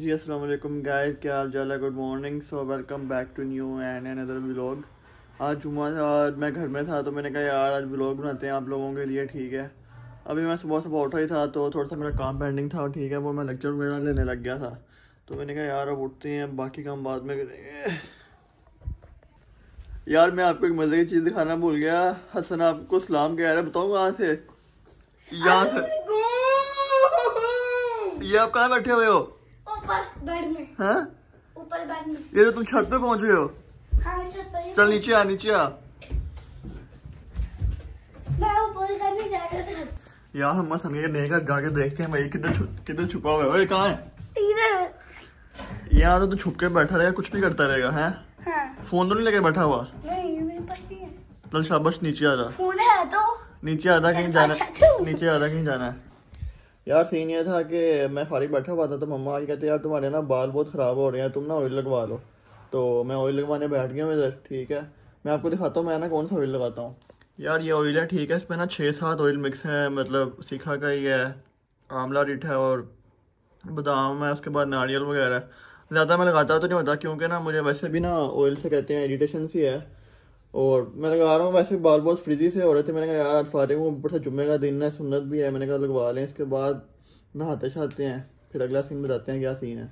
जी अस्सलाम वालेकुम गाइस, क्या हाल चाल है। Good morning. So welcome back to new and another vlog. आज जुम्मा था, आज मैं घर में था तो मैंने कहा यार आज व्लॉग बनाते हैं आप लोगों के लिए, ठीक है। अभी मैं सुबह सुबह उठा ही था तो थोड़ा सा मेरा काम पेंडिंग था, ठीक है, वो मैं लेक्चर वगैरह लेने लग गया था। तो मैंने कहा यार अब उठते हैं, बाकी काम बाद में करेंगे। यार मैं आपको एक मज़े की चीज़ दिखाना भूल गया। हसन आपको सलाम कह रहा है, बताऊँ कहाँ से? यहाँ से। ये आप कहाँ बैठे हुए हो? ऊपर बेड में। हाँ? ऊपर बेड में। ये तो तुम छत पे पहुंच गए हो। हाँ, छत पर। चल नीचे आ, नीचे आ। मैं ऊपर करने जा रहा था। यार हम मस्त नहीं जाके देखते हैं भाई किधर छुपा हुआ है। ओए कहाँ है? इधर। यहाँ तो तू छुप के बैठा रहेगा, कुछ भी करता रहेगा है। हाँ। फोन तो नहीं लेके बैठा हुआ? नहीं, मेरे पास नहीं है। चल शाबाश, नीचे आ जा। फोन है तो नीचे आ जा, कहीं जाना नीचे आ जा, कहीं जाना है। यार सीन ये था कि मैं फारिग बैठा हुआ था तो मम्मा आज कहते यार तुम्हारे ना बाल बहुत ख़राब हो रहे हैं, तुम ना ऑयल लगवा लो। तो मैं ऑयल लगवाने बैठ गया हूँ इधर, ठीक है। मैं आपको दिखाता हूँ मैं ना कौन सा ऑयल लगाता हूँ। यार ये ऑयल है, ठीक है, इसमें ना 6-7 ऑयल मिक्स है, मतलब सीखा का ही है, आंवला रिठ है और बादाम है, उसके बाद नारियल वगैरह। ज़्यादा मैं लगाता तो नहीं होता क्योंकि ना मुझे वैसे भी ना ऑयल से कहते हैं इरिटेशन सी है, और मैं लगा रहा हूँ। वैसे बाल बहुत फ्रिजी से हो रहे थे, मैंने कहा यार आज फारिग हूँ, ऊपर से जुम्मे का दिन है, सुन्नत भी है, मैंने कहा लगवा लें। इसके बाद नहाते शहाते हैं, फिर अगला सीन बताते हैं क्या सीन है।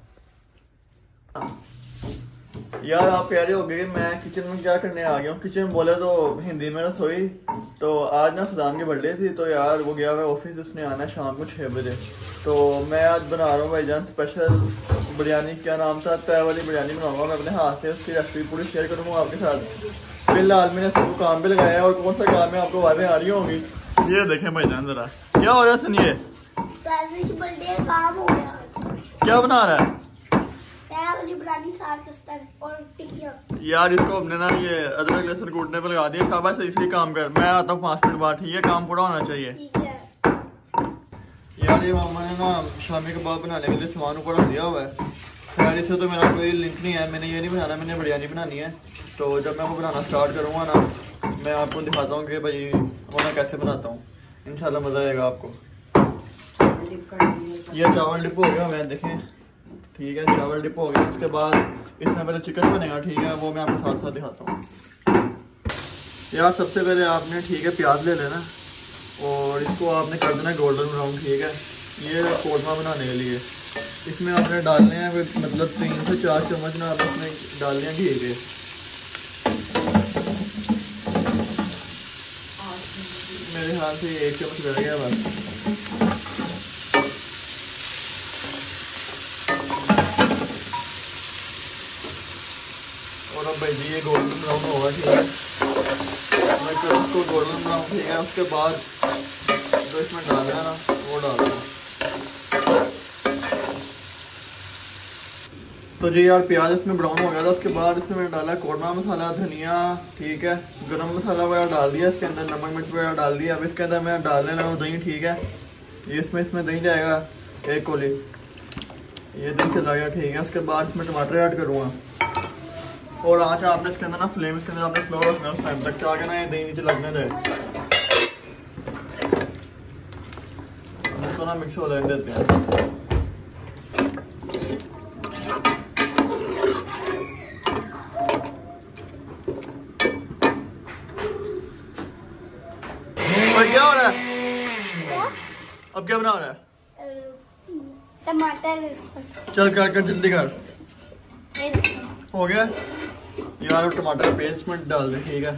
यार आप प्यारे हो गए, मैं किचन में क्या करने आ गया हूँ। किचन बोले तो हिंदी में रसोई। तो आज ना सुदान की बर्थडे थी तो यार वो गया हुआ ऑफिस, उसने आना है शाम को 6 बजे। तो मैं आज बना रहा हूँ भाईजान स्पेशल बिरयानी। क्या नाम था? तय वाली बिरयानी बनाऊंगा मैं अपने हाथ से, उसकी रेसिपी पूरी शेयर करूँगा आपके साथ। फिलहाल मैंने सबको काम पे लगाया है, और कौन सा काम है आपको बातें आ रही होंगी। ये देखें भाईजान जरा क्या हो रहा है। सुनिए, बर्थडे काम हो गया। क्या बना रहा है? बिरयानी और टिकिया। यार इसको हमने ना ये अदरक लहसुन कूटने पे लगा दिया। शाबाश, इसी काम कर, मैं आता हूँ 5 मिनट बाद, ठीक है, काम पूरा होना चाहिए। ठीक है। यार ये मामा ने ना शामी कबाब बनाने के लिए सामान ऊपर रख दिया हुआ है। खैर इससे तो मेरा कोई लिंक नहीं है, मैंने ये नहीं बनाना, मैंने बिरयानी बनानी है। तो जब मैं वो बनाना स्टार्ट करूँगा ना, मैं आपको दिखाता हूँ कि भाई वो मैं कैसे बनाता हूँ। इंशाल्लाह मज़ा आएगा आपको। ये चावल डिप हो गया मैं, देखें, ठीक है, चावल डिप हो गया। उसके बाद इसमें पहले चिकन बनेगा, ठीक है, वो मैं आपको साथ साथ दिखाता हूँ। यार सबसे पहले आपने, ठीक है, प्याज ले लेना और इसको आपने कर देना गोल्डन ब्राउन, ठीक है। ये कोरमा बनाने के लिए इसमें आपने डालने हैं मतलब 3 से 4 चम्मच ना आप इसमें डालने हैं घी के। मेरे ख्याल से 1 चम्मच रह गया बस। और अब भाई जी ये गोल्डन ब्राउन होगा, ठीक है। मैं जब उसको गोल्डन ब्राउन, ठीक है, उसके बाद जो इसमें डालना है ना वो डालना है। तो जी यार प्याज इसमें ब्राउन हो गया था। उसके बाद इसमें मैंने डाला कोरमा मसाला, धनिया, ठीक है, गरम मसाला वगैरह डाल दिया, इसके अंदर नमक मिर्च वगैरह डाल दिया। अब इसके अंदर मैं डालने लगा दही, ठीक है। ये इसमें दही जाएगा 1 कोली, ये दही चला गया, ठीक है। उसके बाद इसमें टमाटर ऐड करूँगा, और आँच आपने इसके अंदर ना फ्लेम इसके अंदर आपने स्लो रखना है उस टाइम तक, क्या ना ये दही नीचे लगने रहे। इसको ना मिक्स हो लेने देते हैं। क्या हो रहा है? अब क्या बना रहा है? टमाटर। चल कर जल्दी कर। हो गया यार, टमाटर का पेस्ट में डाल दे, ठीक है।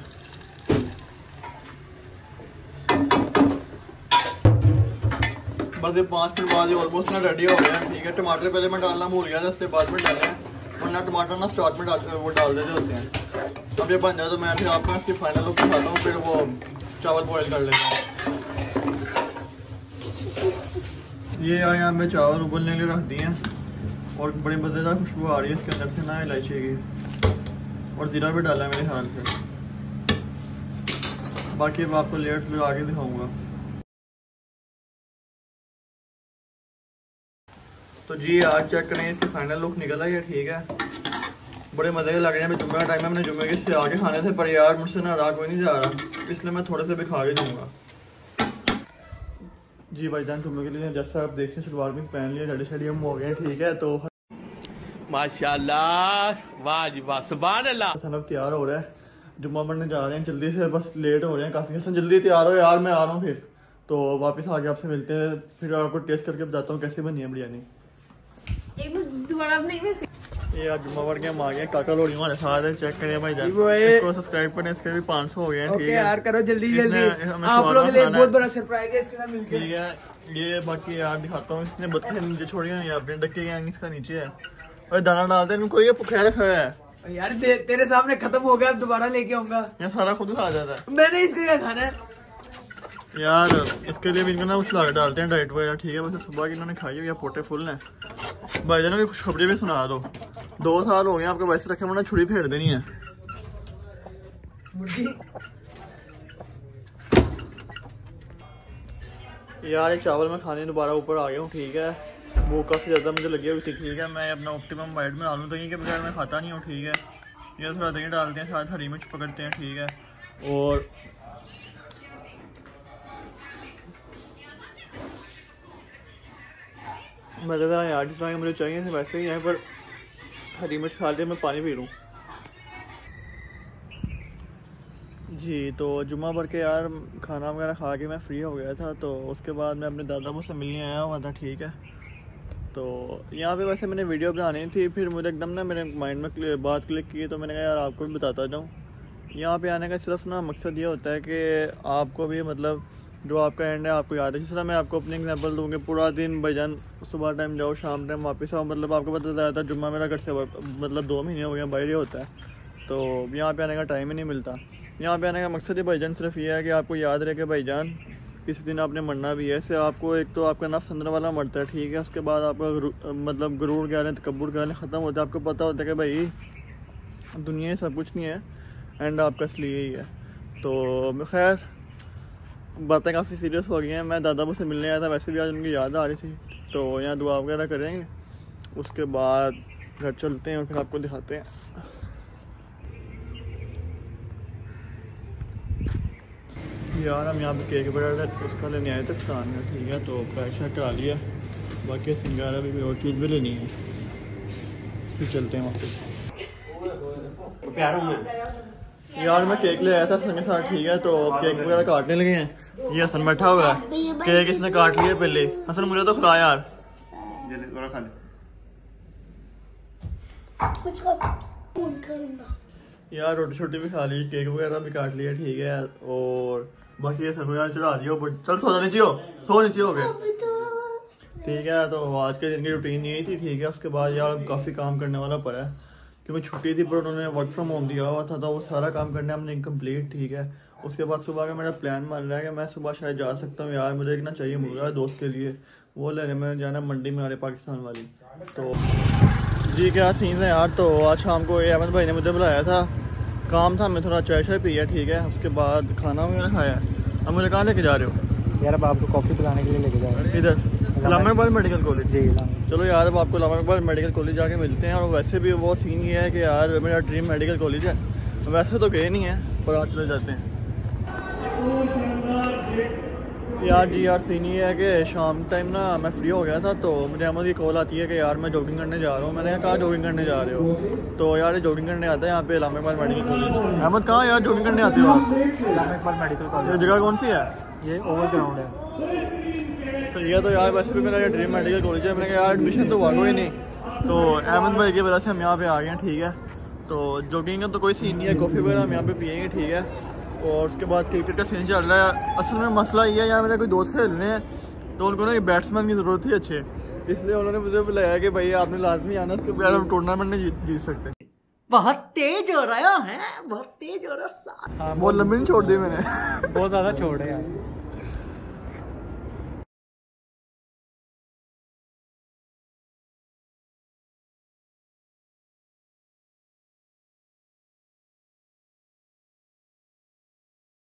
बस ये 5 मिनट बाद ये ऑलमोस्ट ना रेडी हो गया, ठीक है। टमाटर पहले मैं डालना भूल गया था, इसके बाद में डाले हैं, वरना टमाटर ना स्टार्ट में वो डाल देते होते हैं। अब ये बन जाए तो मैं फिर आपको इसकी फाइनल लुक दिखाता हूँ, फिर वो चावल बॉयल कर लेता हूँ। ये यहाँ पे चावल उबलने के लिए रख दिए हैं, और बड़ी मज़ेदार खुशबू आ रही है इसके अंदर से ना, इलायची की, और ज़ीरा भी डाला है मेरे ख्याल से। बाकी अब आपको लेयर्स लगा के दिखाऊंगा। तो जी यार चेक करें, इसकी फाइनल लुक निकला है, ठीक है। बड़े मज़े के लग रहे हैं। जुम्मे का टाइम है, मैंने जुम्मे के से आगे खाने थे, पर यार मुझसे ना रहा कोई नहीं जा रहा, इसलिए मैं थोड़े से भी खा के दूँगा। जी भाईजान जुम्मे के लिए जैसा आप देखें सलवार कमीज पहन लिया, रेडी शेडी हम हो गए, ठीक है। तो माशाल्लाह, वाह जी वाह, सुभान अल्लाह। हसन अब तैयार हो रहा है, जुम्मा पढ़ने जा रहे हैं जल्दी से, बस लेट हो रहे हैं काफ़ी। हसन जल्दी तैयार हो यार, मैं आ रहा हूँ फिर। तो वापस आके आपसे मिलते हैं, फिर आपको टेस्ट करके बताता हूँ कैसे बनी है बिरयानी। ये आज जुम्मा पढ़ के हम आ गए, काका लोड़ी हमारे साथ है, चेक करें भाई जान, इसको सब्सक्राइब करें, इसके भी 500 हो गए हैं। ठीक है यार करो जल्दी जल्दी, आप लोगों के लिए बहुत बड़ा सरप्राइज है इसके साथ मिलके। ठीक है, ये बाकी यार दिखाता हूँ, इसने बत्तखें नीचे छोड़ी हैं, यहाँ पे डक्के गैंग इसका नीचे है, और दाना डालते हैं इनको, ये पुखा रखा है यार। तेरे सामने खत्म हो गया, अब दोबारा लेके आऊंगा। ये सारा खुद खा जाता है। मैंने इसका क्या खाना है यार, इसके लिए भी इनको ना कुछ लाके डालते हैं डाइट वगैरह। ठीक है, वैसे सुबह की इन्होंने खाई हुई है, पोटे फुल है। भाईजान की खुशखबरी भी सुना दो, 2 साल हो गए आपको वैसे रखे, वरना छुरी फेर देनी है। यार ये चावल मैं खाने दोबारा ऊपर आ गया हूँ। ठीक है, वो काफ़ी ज़्यादा मुझे लगी हुई थी। ठीक है, मैं अपना ऑप्टिमम वाइट में डालूँ, दही के बगैर मैं खाता नहीं हूँ। ठीक है, ये थोड़ा दही डालते हैं, साथ हरी मिर्च पकड़ते हैं। ठीक है, और मज़ेदार यार, जिस तरह मुझे चाहिए वैसे ही यहाँ पर हरी मिर्च खा के मैं पानी पी लूँ। जी, तो जुम्मा भर के यार खाना वगैरह खा के मैं फ्री हो गया था, तो उसके बाद मैं अपने दादा मुझसे मिलने आया हुआ था। ठीक है, तो यहाँ पे वैसे मैंने वीडियो बनानी थी, फिर मुझे एकदम ना मेरे माइंड में बात क्लिक की, तो मैंने कहा यार आपको भी बताता जाऊँ। यहाँ पे आने का सिर्फ ना मकसद ये होता है कि आपको भी मतलब जो आपका एंड है आपको याद है। जिस तरह मैं आपको अपनी एग्जांपल दूँगी, पूरा दिन भाईजान सुबह टाइम जाओ, शाम टाइम वापस आओ, मतलब आपको पता चला था जुम्मा मेरा घर से मतलब 2 महीने हो गए बाहर ही होता है, तो यहाँ पे आने का टाइम ही नहीं मिलता। यहाँ पे आने का मकसद ही भाईजान सिर्फ ये है कि आपको याद रहे कि भाईजान किसी दिन आपने मरना भी है। ऐसे आपको एक तो आपका नफ्स अंदर वाला मरता है। ठीक है, उसके बाद आपका मतलब गुरूर क्या है, तकब्बुर क्या है, ख़त्म होता है। आपको पता होता है कि भाई दुनिया सब कुछ नहीं है, एंड आपका इसलिए यही है। तो खैर बातें काफ़ी सीरियस हो गई हैं। मैं दादा मुझसे मिलने आया था, वैसे भी आज उनकी याद आ रही थी, तो यहाँ दुआ वगैरह करेंगे, उसके बाद घर चलते हैं और फिर आपको दिखाते हैं। यार हम यहाँ पे केक वगैरह उसका लेने आए थे दुकान में। ठीक है, तो पैक शैक करा लिया, बाकी सिंगारा भी और चीज़ भी लेनी है, फिर चलते हैं वापस। यार मैं केक ले आया था हसन के साथ। ठीक है, तो केक वगैरह काटने लगे हैं, ये हसन बैठा हुआ है, केक इसने काट लिया पहले। हसन मुझे तो खिला यार, यार रोटी छोटी भी खा ली, केक वगैरह भी काट लिया। ठीक है, और बाकी ये सब यार चढ़ा दिया, चल सो नीचे हो गए। ठीक है, तो आज के दिन की रूटीन यही थी। ठीक है, उसके बाद यार काफ़ी काम करने वाला पड़ा है, क्योंकि छुट्टी थी पर उन्होंने वर्क फ्रॉम होम दिया हुआ था, तो वो सारा काम करना हमने इनकम्प्लीट। ठीक है, उसके बाद सुबह का मेरा प्लान बन रहा है कि मैं सुबह शायद जा सकता हूँ यार, मुझे एक ना चाहिए मुर्गा दोस्त के लिए, वो लेने में जाना मंडी में आने पाकिस्तान वाली। तो जी क्या सीन है यार, तो आज शाम को अहमद भाई ने मुझे बुलाया था, काम था, मैं थोड़ा चाय शाय पिया। ठीक है, उसके बाद खाना वगैरह खाया। अब मुझे कहाँ लेके जा रहे हो यार? अब आपको कॉफ़ी पिलाने के लिए लेके जा रहे हैं इधर इलामा इकबाल मेडिकल कॉलेज। जी, चलो यार, अब आपको इलामा इकबाल मेडिकल कॉलेज जाके मिलते हैं। और वैसे भी वो सीन ये है कि यार मेरा ड्रीम मेडिकल कॉलेज है, वैसे तो गए नहीं है पर आज चले जाते हैं यार। जी यार सीन ये है कि शाम टाइम ना मैं फ्री हो गया था, तो मुझे अहमद की कॉल आती है कि यार मैं जॉगिंग करने जा रहा हूँ। मैंने कहा जॉगिंग करने जा रहे हो? तो यार ये जॉगिंग करने आता है यहाँ पे इलामा इकबाल मेडिकल कॉलेज। अहमद कहाँ यार जॉगिंग करने आते हो आप? Allama Iqbal medical college. ये जगह कौन सी है? ये ओवर ग्राउंड है। सही है, तो यार वैसे भी मेरा ये ड्रीम मेडिकल कॉलेज है। मैंने कहा यार एडमिशन तो हुआ कोई नहीं, तो अहमद भाई की वजह से हम यहाँ पे आ गए हैं। ठीक है, तो जॉगिंग का तो कोई सीन नहीं है, कॉफ़ी वगैरह हम यहाँ पे पियेंगे। ठीक है, और उसके बाद क्रिकेट का सीन चल रहा है। असल में मसला ये है, यार मेरे कोई दोस्त खेल रहे हैं, तो उनको ना बैट्समैन की ज़रूरत थी अच्छे, इसलिए उन्होंने मुझे बुलाया कि भाई आपने लाजमी आना, उसके बगैर हम टूर्नामेंट नहीं जीत सकते। बहुत तेज हो रहा है, बहुत तेज हो रहा है। बहुत लंबी नहीं छोड़ दी मैंने बहुत ज़्यादा छोड़ है यार।